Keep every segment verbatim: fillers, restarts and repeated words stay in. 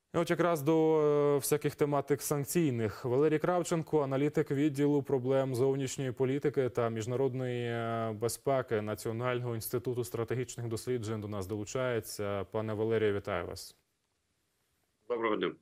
І от якраз до е, всяких тематик санкційних. Валерій Кравченко, аналітик відділу проблем зовнішньої політики та міжнародної е, безпеки Національного інституту стратегічних досліджень, до нас долучається. Пане Валерію, вітаю вас. Доброго дня.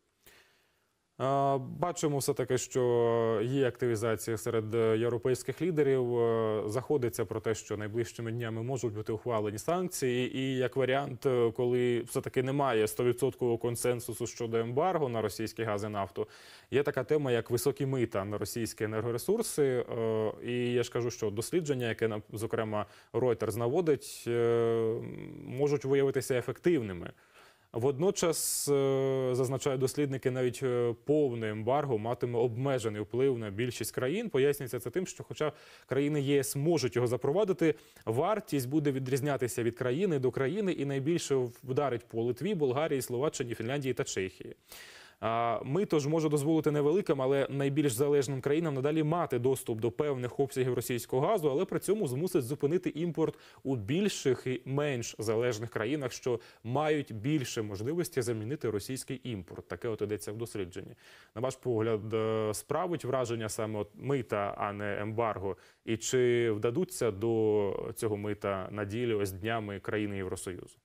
Е, Бачимо все-таки, що є активізація серед європейських лідерів. Е, Заходиться про те, що найближчими днями можуть бути ухвалені санкції. І як варіант, е, коли все-таки немає сто відсотків консенсусу щодо ембарго на російський газ і нафту, є така тема, як високі мита на російські енергоресурси. Е, І я ж кажу, що дослідження, яке, нам, зокрема, Reuters наводить, е, можуть виявитися ефективними. Водночас, е, зазначають дослідники, навіть е, повне ембарго матиме обмежений вплив на більшість країн. Пояснюється це тим, що хоча країни ЄС можуть його запровадити, вартість буде відрізнятися від країни до країни і найбільше вдарить по Литві, Болгарії, Словаччині, Фінляндії та Чехії. А Мито ж може дозволити невеликим, але найбільш залежним країнам надалі мати доступ до певних обсягів російського газу, але при цьому змусить зупинити імпорт у більших і менш залежних країнах, що мають більше можливості замінити російський імпорт. Таке от йдеться в дослідженні. На ваш погляд, е, справить враження саме от мита, а не ембарго? І чи вдадуться до цього мита на ділі ось днями країни Євросоюзу?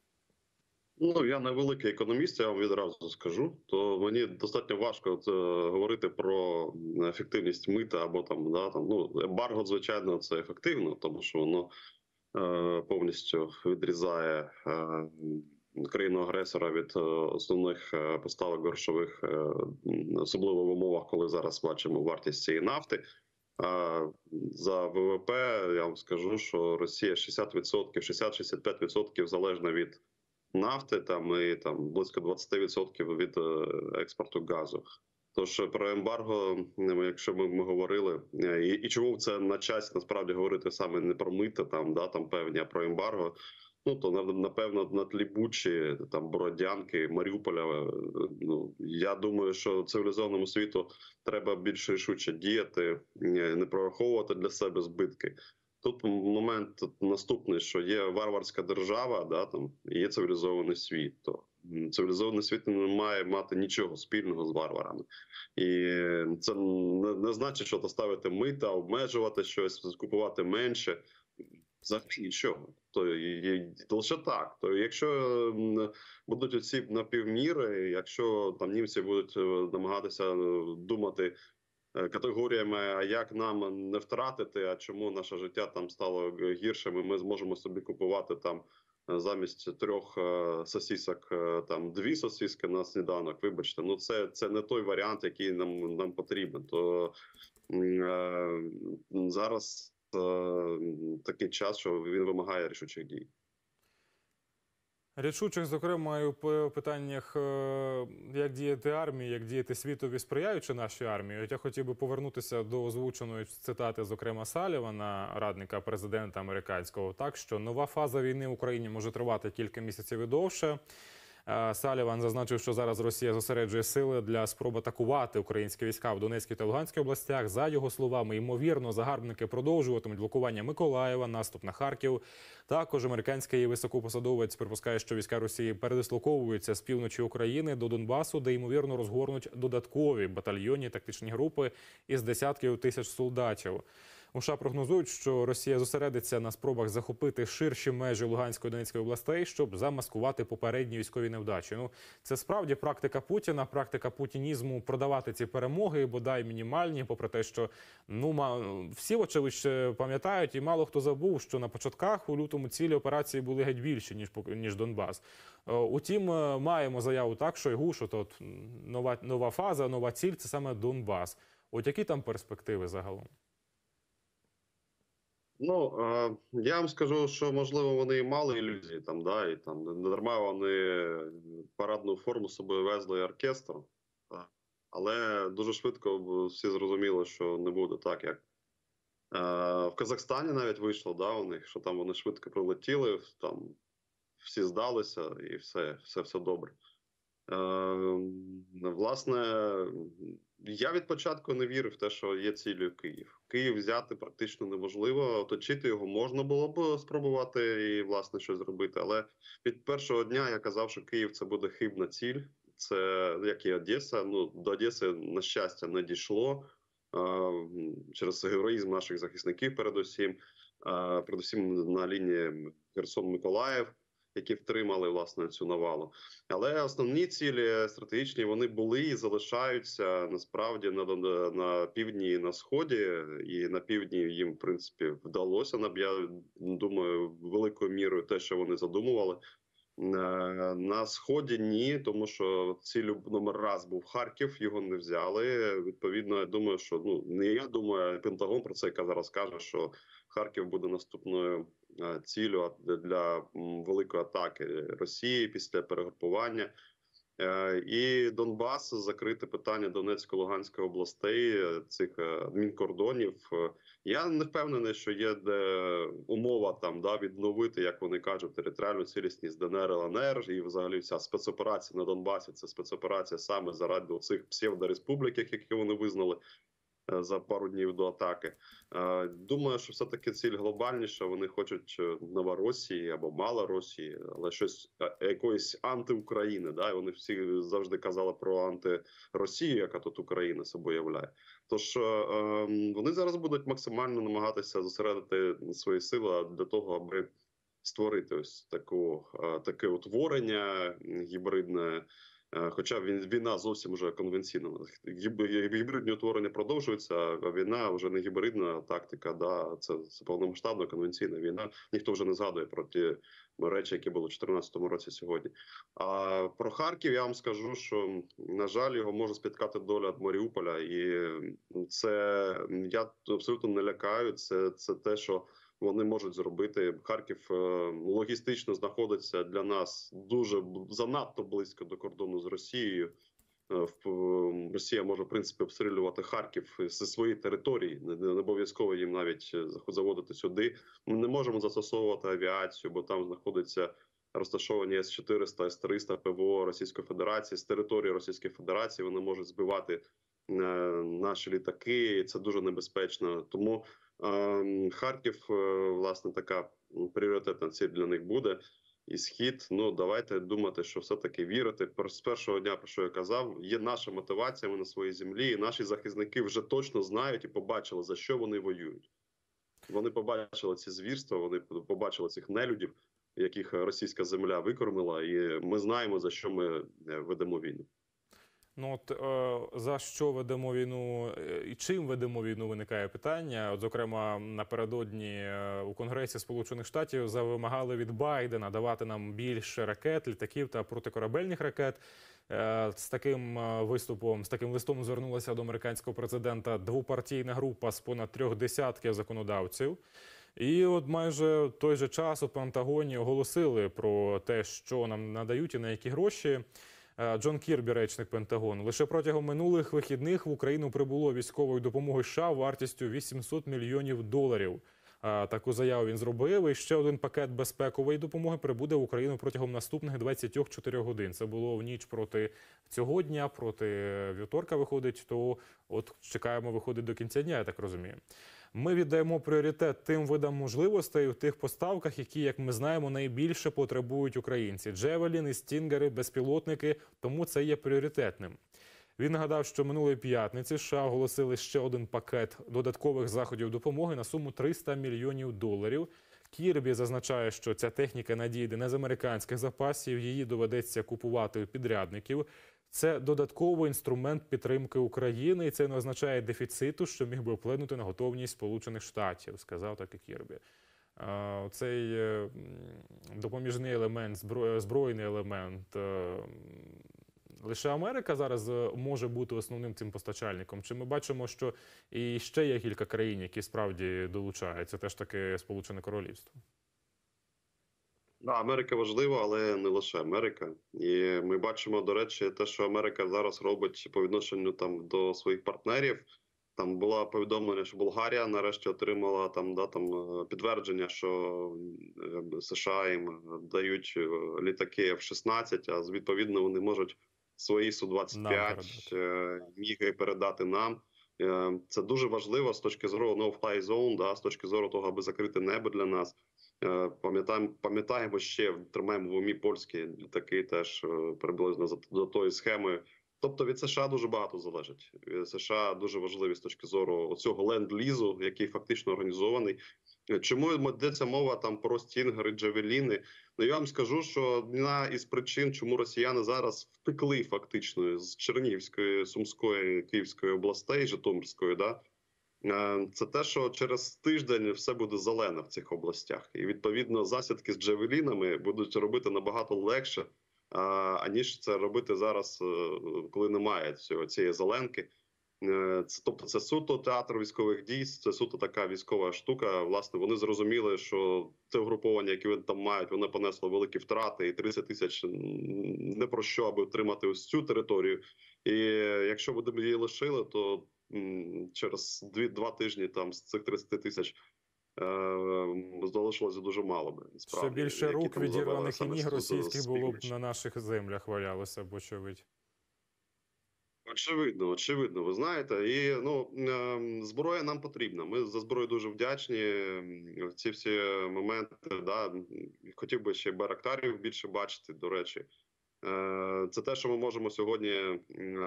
Ну, я не великий економіст, я вам відразу скажу, то мені достатньо важко от, е, говорити про ефективність мита або там, да, там, ну, ембарго, звичайно, це ефективно, тому що воно е, повністю відрізає е, країну-агресора від е, основних е, поставок грошових, е, особливо в умовах, коли зараз бачимо вартість цієї нафти. А за ВВП я вам скажу, що Росія шістдесят відсотків, шістдесят-шістдесят п'ять відсотків залежна від нафти, там і там близько двадцять відсотків від експорту газу. Тож про ембарго, якщо ми, ми говорили, і, і чому це на часі насправді говорити саме не про мита, там да там певні, а про ембарго. Ну то напевно на тлі Бучі, там Бородянки, Маріуполя. Ну я думаю, що цивілізованому світу треба більш рішуче діяти, не прораховувати для себе збитки. Тут момент наступний, що є варварська держава, да, там, і є цивілізований світ. То цивілізований світ не має мати нічого спільного з варварами. І це не, не значить, що то ставити мита, обмежувати щось, купувати менше. Взагалі нічого. То і, і, лише так. То якщо будуть оці напівміри, якщо там німці будуть намагатися думати категоріями, а як нам не втратити, а чому наше життя там стало гіршим, і ми зможемо собі купувати там замість трьох сосісок там дві сосиски на сніданок. Вибачте, ну це це не той варіант, який нам нам потрібен. То е, зараз е, такий час, що він вимагає рішучих дій. Рішучих, зокрема, і у питаннях, як діяти армії, як діяти світові, сприяючи нашій армії. От я хотів би повернутися до озвученої цитати, зокрема, Салівана, радника президента американського, так, що нова фаза війни в Україні може тривати кілька місяців і довше. Саліван зазначив, що зараз Росія зосереджує сили для спроб атакувати українські війська в Донецькій та Луганській областях. За його словами, ймовірно, загарбники продовжуватимуть блокування Миколаєва, наступ на Харків. Також американський високопосадовець припускає, що війська Росії передислоковуються з півночі України до Донбасу, де, ймовірно, розгорнуть додаткові батальйонні тактичні групи із десятків тисяч солдатів. У США прогнозують, що Росія зосередиться на спробах захопити ширші межі Луганської і Донецької областей, щоб замаскувати попередні військові невдачі. Ну, це справді практика Путіна, практика путінізму продавати ці перемоги, бодай мінімальні, попри те, що ну, всі, очевидь, пам'ятають і мало хто забув, що на початках у лютому цілі операції були геть більші, ніж, ніж Донбас. Утім, маємо заяву так, Шойгу, що тут нова, нова фаза, нова ціль – це саме Донбас. От які там перспективи загалом? Ну, я вам скажу, що, можливо, вони і мали ілюзії, там, да, і там не дарма вони парадну форму з собою везли оркестр, але дуже швидко всі зрозуміли, що не буде так, як в Казахстані навіть вийшло, да, у них, що там вони швидко прилетіли, там всі здалися і все, все, все добре. Власне, я від початку не вірив в те, що є цілею Київ. Київ взяти практично неможливо, оточити його можна було б спробувати і, власне, щось зробити. Але від першого дня я казав, що Київ – це буде хибна ціль. це як і Одеса. Ну, до Одеси, на щастя, не дійшло через героїзм наших захисників, передусім, передусім на лінії Херсон-Миколаїв, які втримали, власне, цю навалу. Але основні цілі стратегічні, вони були і залишаються, насправді, на, на, на півдні і на сході. І на півдні їм, в принципі, вдалося, я думаю, великою мірою те, що вони задумували. На сході ні, тому що ціль номер раз був Харків, його не взяли. Відповідно, я думаю, що ну не я думаю, а Пентагон про це яка зараз каже, що Харків буде наступною ціллю для великої атаки Росії після перегрупування. І Донбас, закрите питання Донецько-Луганської областей, цих адмінкордонів. Я не впевнений, що є де умова там да відновити, як вони кажуть, територіальну цілісність ДНР, ЛНР, і взагалі вся спецоперація на Донбасі. Це спецоперація саме заради цих псевдореспублік, які вони визнали за пару днів до атаки. Думаю, що все-таки ціль глобальніша. Вони хочуть Новоросії або Малоросії, але щось якоїсь антиукраїни. Да? Вони всі завжди казали про антиросію, яка тут Україна собою являє. Тож вони зараз будуть максимально намагатися зосередити свої сили для того, аби створити ось таку, таке утворення гібридне. Хоча війна зовсім вже конвенційна. Гібридні утворення продовжуються, а війна вже не гібридна тактика, да, це, це повномасштабна конвенційна війна. Ніхто вже не згадує про ті речі, які були в чотирнадцятому році сьогодні. А про Харків я вам скажу, що, на жаль, його може спіткати доля Маріуполя. І це, я абсолютно не лякаю, це, це те, що вони можуть зробити. Харків логістично знаходиться для нас дуже занадто близько до кордону з Росією. Росія може, в принципі, обстрілювати Харків зі своєї території. Не обов'язково їм навіть заводити сюди. Ми не можемо застосовувати авіацію, бо там знаходиться розташовані С чотириста, С триста ПВО Російської Федерації. З території Російської Федерації вони можуть збивати наші літаки, і це дуже небезпечно. Тому Харків, власне, така пріоритетна ціль для них буде. І Схід, ну, давайте думати, що все-таки вірити. З першого дня, про що я казав, є наша мотивація, ми на своїй землі, і наші захисники вже точно знають і побачили, за що вони воюють. Вони побачили ці звірства, вони побачили цих нелюдів, яких російська земля викормила, і ми знаємо, за що ми ведемо війну. Ну от е, за що ведемо війну і чим ведемо війну, виникає питання. От, зокрема, напередодні у Конгресі Сполучених Штатів завимагали від Байдена давати нам більше ракет, літаків та протикорабельних ракет. Е, з таким виступом, з таким листом звернулася до американського президента двопартійна група з понад трьох десятків законодавців. І от майже в той же час у Пентагоні оголосили про те, що нам надають і на які гроші. Джон Кірбі, речник Пентагону. Лише протягом минулих вихідних в Україну прибуло військової допомоги США вартістю вісімсот мільйонів доларів. Таку заяву він зробив. І ще один пакет безпекової допомоги прибуде в Україну протягом наступних двадцяти чотирьох годин. Це було в ніч проти цього дня, проти вівторка виходить, то от чекаємо, виходить до кінця дня, я так розумію. Ми віддаємо пріоритет тим видам можливостей у тих поставках, які, як ми знаємо, найбільше потребують українці. Джевеліни, стінгери, безпілотники, тому це є пріоритетним. Він нагадав, що минулої п'ятниці США оголосили ще один пакет додаткових заходів допомоги на суму триста мільйонів доларів. Кірбі зазначає, що ця техніка надійде не з американських запасів, її доведеться купувати у підрядників. Це додатковий інструмент підтримки України, і це не означає дефіциту, що міг би вплинути на готовність Сполучених Штатів, сказав так і Кірбі. Цей допоміжний елемент, збройний елемент, лише Америка зараз може бути основним цим постачальником? Чи ми бачимо, що і ще є кілька країн, які справді долучаються, теж таки Сполучене Королівство? Да, Америка важлива, але не лише Америка. І ми бачимо, до речі, те, що Америка зараз робить по відношенню там до своїх партнерів. Там було повідомлення, що Болгарія нарешті отримала там, да, там підтвердження, що США їм дають літаки Ф шістнадцять, а відповідно вони можуть свої Су двадцять п'ять міги передати нам. Це дуже важливо з точки зору no-fly zone, да, з точки зору того, аби закрити небо для нас. Е, Пам'ятаємо, пам'ятаємо ще, тримаємо в умі польські літаки теж е, приблизно за, за тою схемою. Тобто від США дуже багато залежить. Від США дуже важливі з точки зору цього ленд-лізу, який фактично організований. Е, Чому йдеться мова там про стінгери, джавеліни? Ну я вам скажу, що одна із причин, чому росіяни зараз втекли фактично з Чернігівської, Сумської, Київської областей, Житомирської, да. Е, Це те, що через тиждень все буде зелене в цих областях, і відповідно засідки з джавелінами будуть робити набагато легше, а, аніж це робити зараз, е, коли немає цього цієї зеленки. Е, Це, тобто, це суто театр військових дій, це суто така військова штука. Власне, вони зрозуміли, що це угруповання, яке вони там мають, воно понесло великі втрати, і тридцять тисяч не про що, аби утримати ось цю територію. І якщо б її лишили, то через дві, два тижні там з цих тридцяти тисяч е, залишилося дуже мало би. Ще більше рук відірваних і ніг російських було б на наших землях валялося б, очевидь. Очевидно, очевидно, ви знаєте, і ну е, зброя нам потрібна. Ми за зброю дуже вдячні. В ці всі моменти, да, хотів би ще байрактарів більше бачити, до речі. Е, Це те, що ми можемо сьогодні е,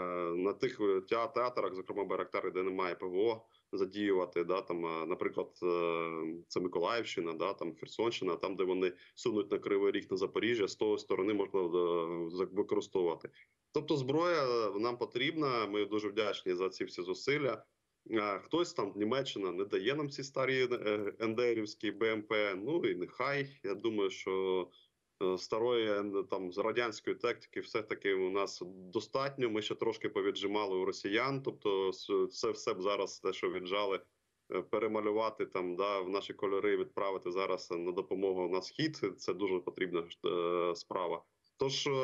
на тих театрах, зокрема байрактари, де немає ПВО, задіювати. Да, там, е, наприклад, е, це Миколаївщина, да, там Херсонщина, там, де вони сунуть на Кривий Ріг, на Запоріжжя, з того сторони можна е, використовувати. Тобто зброя нам потрібна, ми дуже вдячні за ці всі зусилля. Е, Хтось там, Німеччина, не дає нам ці старі е, ендерівські БМП, ну і нехай. Я думаю, що старої там з радянської тактики все-таки у нас достатньо. Ми ще трошки повіджимали у росіян, тобто це все б зараз те, що віджали, перемалювати там, да, в наші кольори, відправити зараз на допомогу на схід. Це дуже потрібна е, справа. Тож е,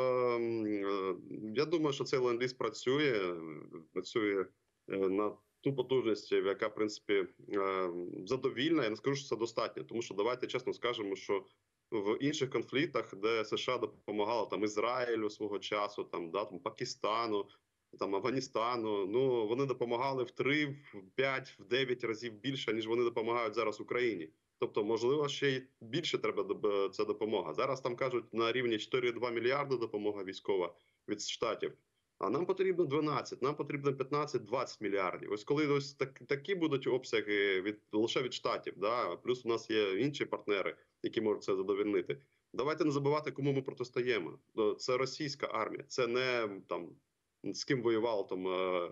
е, я думаю, що цей ленд-ліз працює, працює е, на ту потужність, яка в принципі е, задовільна. Я не скажу, що це достатньо, тому що давайте чесно скажемо, що в інших конфліктах, де США допомагало там Ізраїлю свого часу, там да там Пакистану, там Афганістану, ну вони допомагали в три, в п'ять, в дев'ять разів більше, ніж вони допомагають зараз Україні. Тобто, можливо, ще й більше треба ця допомога. Зараз там кажуть на рівні чотири цілих два мільярди допомога військова від штатів. А нам потрібно дванадцять, нам потрібно п'ятнадцять-двадцять мільярдів. Ось коли ось так, такі будуть обсяги від лише від штатів, да, плюс у нас є інші партнери, які можуть це задовольнити. Давайте не забувати, кому ми протистоїмо. Це російська армія, це не там з ким воював там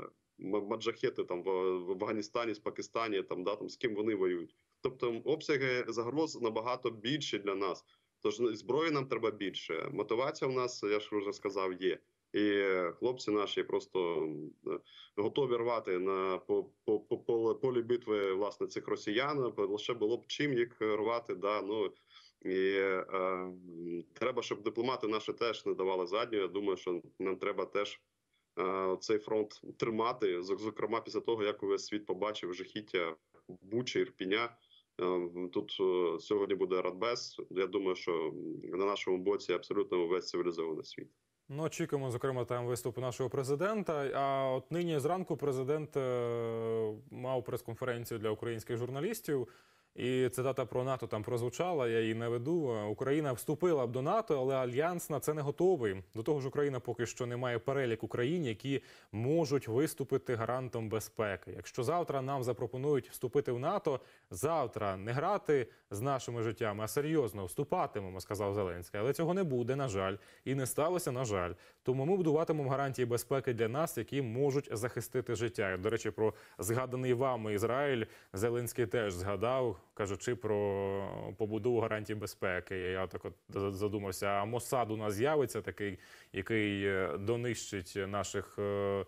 маджахети там в, в Афганістані, з Пакистані, там да там з ким вони воюють. Тобто обсяги загроз набагато більші для нас. Тож зброї нам треба більше. Мотивація у нас, я ж вже сказав, є. І хлопці наші просто готові рвати на по, по, по, по полі битви власне цих росіян. Лише було б чим їх рвати. Да, ну і е, треба, щоб дипломати наші теж не давали задню. Я думаю, що нам треба теж е, цей фронт тримати. Зокрема, після того, як увесь світ побачив жахіття Бучі, Ірпіня. Тут сьогодні буде Радбез. Я думаю, що на нашому боці абсолютно весь цивілізований світ. Ну, очікуємо, зокрема, там виступу нашого президента. А от нині зранку президент е мав прес-конференцію для українських журналістів. І цитата про НАТО там прозвучала, я її наведу. Україна вступила б до НАТО, але Альянс на це не готовий. До того ж, Україна поки що не має переліку країн, які можуть виступити гарантом безпеки. Якщо завтра нам запропонують вступити в НАТО, завтра не грати з нашими життями, а серйозно вступатимемо, сказав Зеленський. Але цього не буде, на жаль, і не сталося, на жаль. Тому ми будуватимемо гарантії безпеки для нас, які можуть захистити життя. І, до речі, про згаданий вами Ізраїль Зеленський теж згадав, кажучи про побудову гарантій безпеки. Я так от задумався, а Моссад у нас з'явиться такий, який донищить наших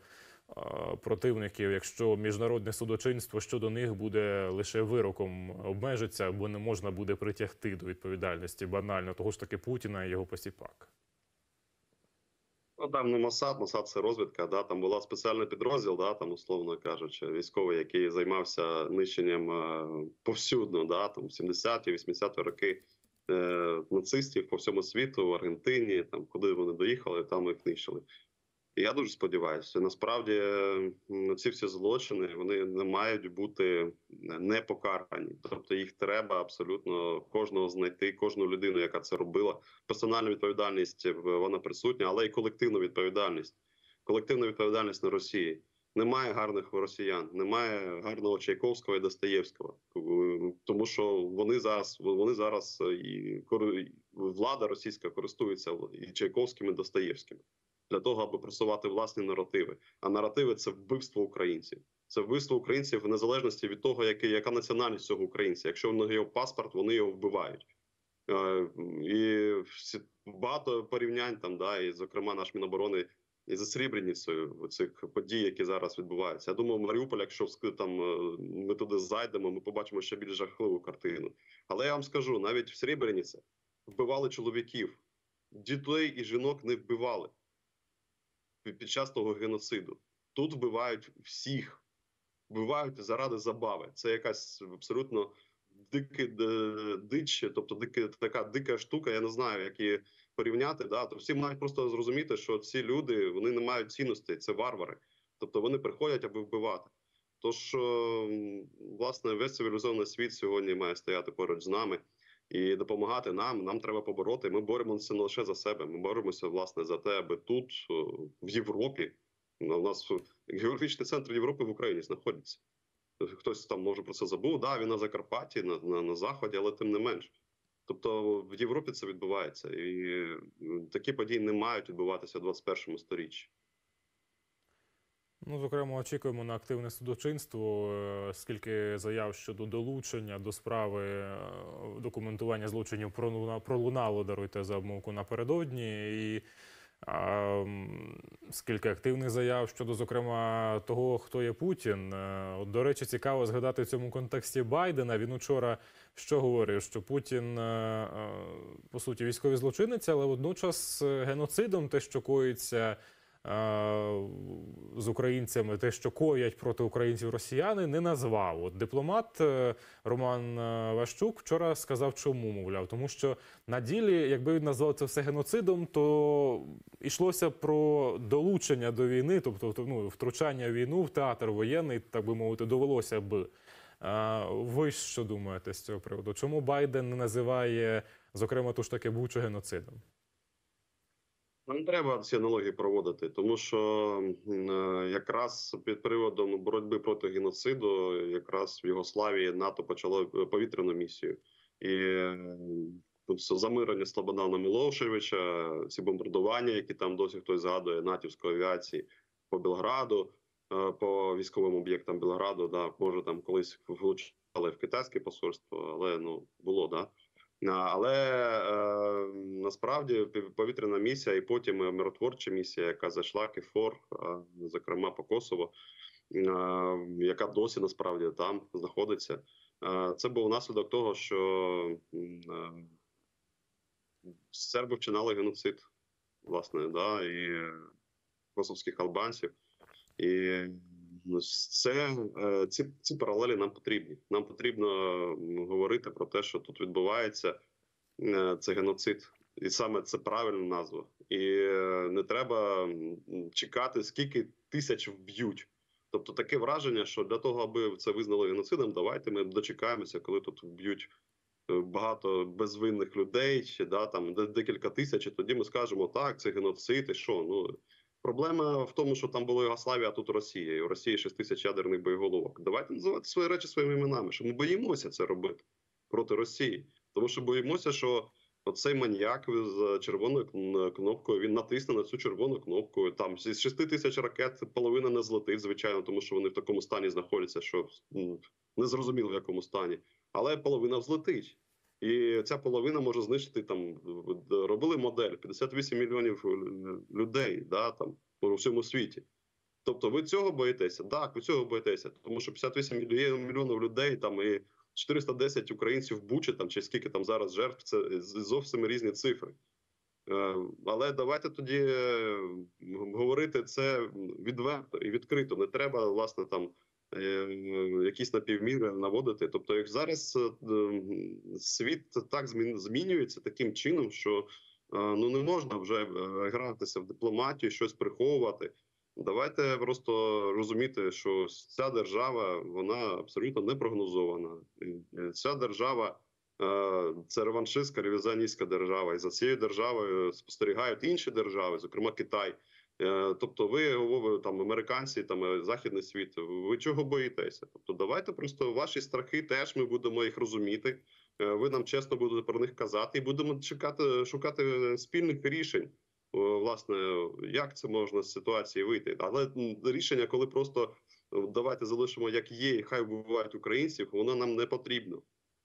противників, якщо міжнародне судочинство щодо них буде лише вироком обмежиться, бо не можна буде притягти до відповідальності банально того ж таки Путіна і його посіпак. Ну, там не Моссад, Моссад – це розвідка, да, там була спеціальний підрозділ, да, там, условно кажучи, військовий, який займався нищенням е, повсюдно, да, там, сімдесяті, вісімдесяті роки е, нацистів по всьому світу, в Аргентині, там, куди вони доїхали, там їх нищили. І я дуже сподіваюся, насправді м, ці всі злочини вони не мають бути не покарані. Тобто їх треба абсолютно кожного знайти, кожну людину, яка це робила. Персональна відповідальність в- вона присутня, але й колективна відповідальність. Колективна відповідальність на Росії. Немає гарних росіян, немає гарного Чайковського і Достоєвського, тому що вони зараз вони зараз і кори- влада російська користується і Чайковським, і Достоєвським для того, аби просувати власні наративи. А наративи це вбивство українців. Це вбивство українців в незалежності від того, який, яка національність цього українця. Якщо в нього є паспорт, вони його вбивають. Е, І всі, багато порівнянь там, да, і, зокрема, наш Міноборони і за Срібреницею цих подій, які зараз відбуваються. Я думаю, Маріуполь, якщо вски- там е, ми туди зайдемо, ми побачимо ще більш жахливу картину. Але я вам скажу, навіть в Срібрениці вбивали чоловіків, дітей і жінок не вбивали під час того геноциду. Тут вбивають всіх, вбивають заради забави. Це якась абсолютно дике дич, тобто дике, така дика штука, я не знаю, як її порівняти. Да? То всі мають просто зрозуміти, що ці люди, вони не мають цінностей, це варвари. Тобто вони приходять, аби вбивати. Тож, власне, весь цивілізований світ сьогодні має стояти поруч з нами і допомагати нам. Нам треба побороти. Ми боремося не лише за себе. Ми боремося, власне, за те, аби тут, в Європі, у нас географічний центр Європи в Україні знаходиться. Хтось там може про це забув. Да, він на Закарпатті, на, на, на Заході, але тим не менш. Тобто в Європі це відбувається. І такі події не мають відбуватися в двадцять першому сторіччі. Ну, зокрема, очікуємо на активне судочинство, е, скільки заяв щодо долучення до справи е, документування злочинів пролуна- пролунало, даруйте за обмовку, напередодні. І а, м, скільки активних заяв щодо, зокрема, того, хто є Путін. Е, От, до речі, цікаво згадати в цьому контексті Байдена. Він учора що говорив, що Путін, е, е, по суті, військовий злочинець, але водночас е, геноцидом те, що коїться е, з українцями, те, що коять проти українців росіяни, не назвав. От дипломат е, Роман е, Ващук вчора сказав, чому, мовляв, тому що на ділі, якби він назвав це все геноцидом, то йшлося про долучення до війни, тобто ну, втручання в війну в театр воєнний, так би мовити, довелося б. А ви що думаєте з цього приводу? Чому Байден не називає, зокрема, ту ж таки Бучу геноцидом? Не треба ці аналогії проводити, тому що м, е, якраз під приводом боротьби проти геноциду, якраз в Югославії НАТО почало повітряну місію. І е, тут все замирення Слободана Мілошевича, ці бомбардування, які там досі хтось згадує, натівської авіації по Белграду, е, по військовим об'єктам Белграду, да, може там колись влучали в китайське посольство, але ну було, да. А, Але е, насправді повітряна місія і потім миротворча місія, яка зайшла КФОР, е, зокрема по Косово, е, яка досі насправді там знаходиться. Е, це був наслідок того, що е, серби вчинали геноцид, власне, да, і косовських албанців. І це, е, ці, ці паралелі нам потрібні. Нам потрібно говорити про те, що тут відбувається. Це геноцид, і саме це правильна назва. І не треба чекати, скільки тисяч вб'ють. Тобто таке враження, що для того, аби це визнали геноцидом, давайте ми дочекаємося, коли тут вб'ють багато безвинних людей, чи да, там декілька тисяч, і тоді ми скажемо, так, це геноцид, і що? Ну, проблема в тому, що там була Югославія, а тут Росія. І у Росії шість тисяч ядерних боєголовок. Давайте називати свої речі своїми іменами, що ми боїмося це робити проти Росії. Тому що боїмося, що оцей маніяк з червоною кнопкою, він натисне на цю червону кнопку. Там з шести тисяч ракет половина не злетить, звичайно, тому що вони в такому стані знаходяться, що не зрозуміло в якому стані. Але половина взлетить. І ця половина може знищити, там, робили модель, п'ятдесят вісім мільйонів людей, да, там, у всьому світі. Тобто ви цього боїтеся? Так, ви цього боїтеся, тому що п'ятдесят вісім мільйонів людей, там, і чотириста десять українців в Бучі, там, чи скільки там зараз жертв, це зовсім різні цифри. Але давайте тоді говорити це відверто і відкрито. Не треба, власне, там якісь напівміри наводити. Тобто, як зараз світ так змінюється таким чином, що Ну не можна вже е, гратися в дипломатію, щось приховувати. Давайте просто розуміти, що ця держава вона абсолютно не прогнозована. І, е, Ця держава е, це реваншистська ревізіоністська держава, і за цією державою спостерігають інші держави, зокрема Китай. Е, Тобто, ви говорите, там американці, там е, західний світ. Ви чого боїтеся? Тобто, давайте просто ваші страхи теж ми будемо їх розуміти. Е, Ви нам чесно будете про них казати, і будемо чекати, шукати спільних рішень. О, Власне, як це можна з ситуації вийти? Але м, рішення, коли просто е, давайте залишимо як є, і хай вбивають українців, воно нам не потрібно.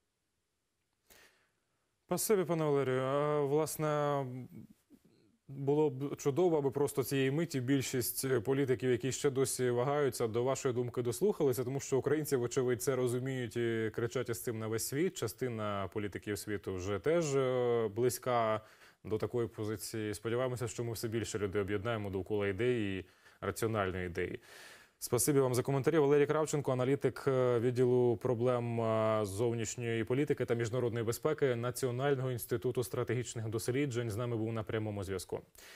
Спасибі, пане Валерію. А, Власне, було б чудово, аби просто цієї миті більшість політиків, які ще досі вагаються, до вашої думки дослухалися, тому що українці, вочевидь, це розуміють і кричать із цим на весь світ. Частина політиків світу вже теж е, близька до такої позиції. Сподіваємося, що ми все більше людей об'єднаємо довкола ідеї, раціональної ідеї. Спасибі вам за коментарі. Валерій Кравченко, аналітик е, відділу проблем е, зовнішньої політики та міжнародної безпеки Національного інституту стратегічних досліджень, з нами був на прямому зв'язку.